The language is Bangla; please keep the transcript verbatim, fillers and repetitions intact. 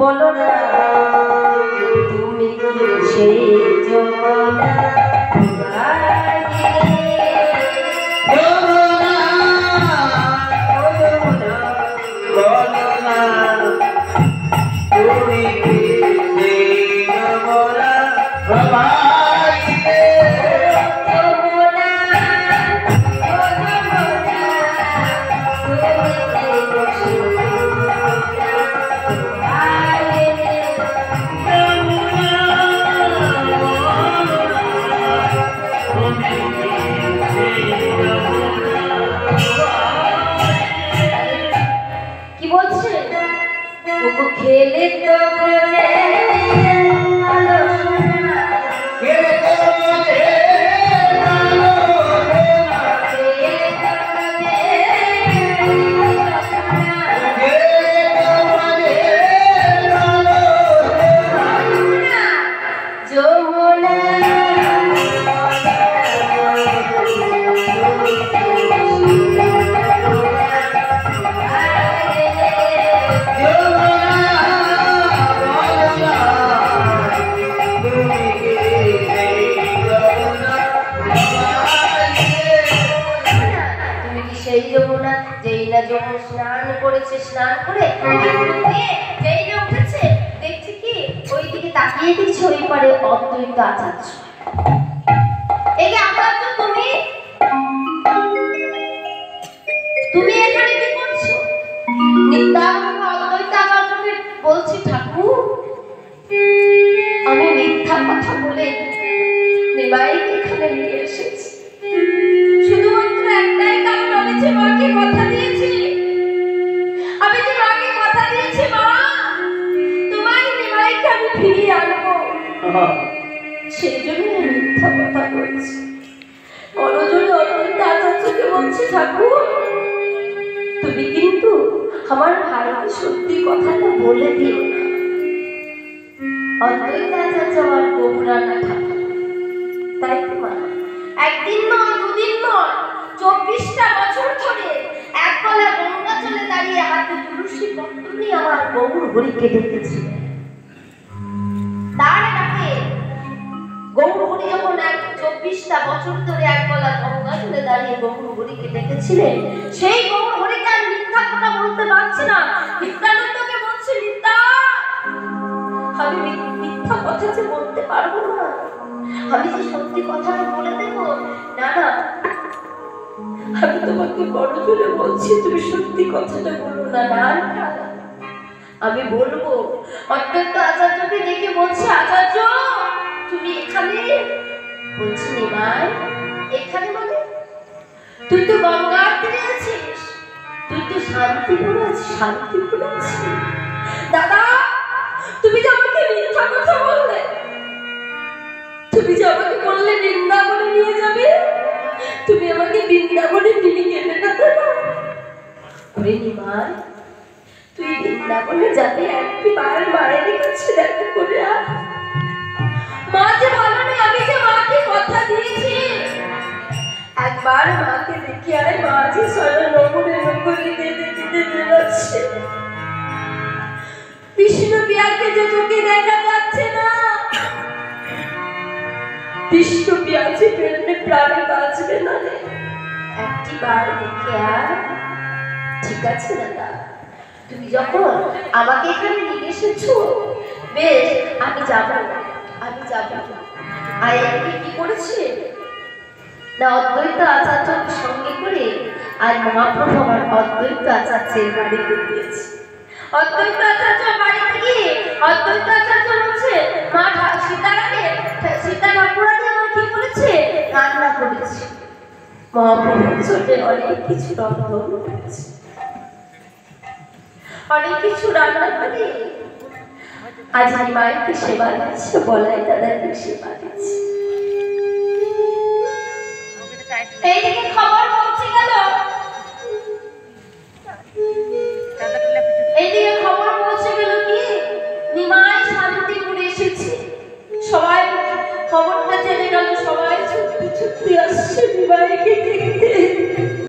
বলো না তুমি কি সেই যমুনা খেলে তো স্নান করেছে, স্নান করে যেই না উঠেছে দেখছি কি ওই দিকে তাকিয়ে দেখছি ওই পারে অদ্বৈত আচার্য। এই যে আচার্য তুমি তুমি এখানে কি করছো? নিত্যানন্দ অদ্বৈত আচার্যকে বলছি ঠাকুর আমি মিথ্যা কথা বলে নিমাইকে এখানে নিয়ে এসেছি, শুধুমাত্র একটাই কারণ আমি যে মাকে কথা দিয়েছি, আমি যে মাকে কথা দিয়েছি মা তোমার নিমাইকে আমি ফিরিয়ে আনবো, সেই জন্য মিথ্যা কথা বলছি। করজোড়ে অদ্বৈত আচার্যকে বলছি ঠাকুর তুমি কিন্তু আমার ভাইকে সত্যি কথাটা বলে দিও না। অদ্বৈত আচার্য আমার গোমরানা ঠাকুর, তাই তো মা একদিন নয় দুদিন নয় চব্বিশটা বছর ধরে এক গলা গঙ্গা জলে দাঁড়িয়ে হাতে তুলসী পত্র নিয়ে আমার গৌর হরিকে ডেকেছিলেন। তার ডাকে গৌর হরি যখন এক চব্বিশটা বছর ধরে এক গলা গঙ্গা জলে দাঁড়িয়ে গৌর হরিকে ডেকেছিলেন, সেই গৌর হরিকে আর মিথ্যা কথা বলতে পারছি না। নিত্যানন্দকে বলছি নিত্যা আমি মিথ্যা কথা যে বলতে পারবো না, আমি যে সত্যি কথাটা বলে দেব না। না আমি তোমাকে বড় জোরে বলছি তুমি সত্যি কথাটা বলো না। না আমি বলবো। অদ্বৈত আচার্যকে দেখে বলছি আচার্য তুমি এখানে? বলছি নিমাই এখানে মানে তুই তো গঙ্গার তীরে আছিস, তুই তো শান্তিপুরে আছিস। শান্তিপুরে আছিস দাদা? তুমি যে আমাকে মিথ্যা কথা বললে, তুমি যে আমাকে বললে বৃন্দাবনে নিয়ে যাবে, তুমি আমাকে বৃন্দাবনে নিয়ে গেলে না দাদা? ওরে নিমাই তুই বৃন্দাবনে যাবে একবার মায়ের কাছে দেখা করে আয়। মা যে ভালো নেই, আমি যে মাকে কথা দিয়েছি একবার মাকে দেখে আয়। মা যে সারা নগরে নগরে কেঁদে কেঁদে বেড়াচ্ছে, বিষ্ণু পিয়াকে যে চোখে দেখা যাচ্ছে না, বিষ্ণু পিয়াছে ফেললে প্রাণে বাঁচবে না রে। একটি বার দেখে আর ঠিক আছে দাদা তুমি যখন আমাকে এখানে নিয়ে এসেছো বেশ আমি যাব আমি যাব। আর এদিকে কি করেছে না অদ্বৈত আচার্যকে সঙ্গে করে আর মহাপ্রভু আমার অদ্বৈত আচার্যের বাড়িতে দিয়েছে। অদ্বৈত আচার্য বাড়িতে গিয়ে অদ্বৈত আচার্য বলছে মা সীতারাকে সীতা ঠাকুরানি আমার কি করেছে রান্না করেছে। মহাপ্রভুর জন্য অনেক কিছু রান্না করেছে, অনেক কিছু রান্না করে আজ মায়েরকে সেবা দিচ্ছে, বলাই দাদাকে সেবা দিচ্ছে।